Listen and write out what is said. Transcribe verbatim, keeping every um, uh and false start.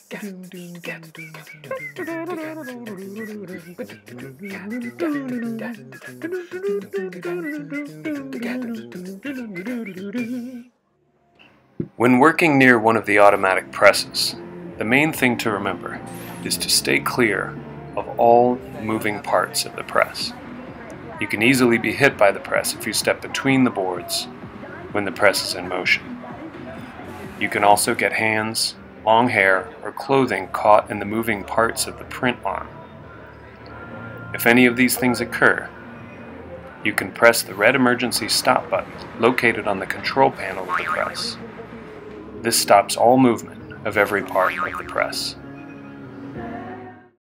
When working near one of the automatic presses, the main thing to remember is to stay clear of all moving parts of the press. You can easily be hit by the press if you step between the boards when the press is in motion. You can also get hands, long hair, or clothing caught in the moving parts of the print arm. If any of these things occur, you can press the red emergency stop button located on the control panel of the press. This stops all movement of every part of the press.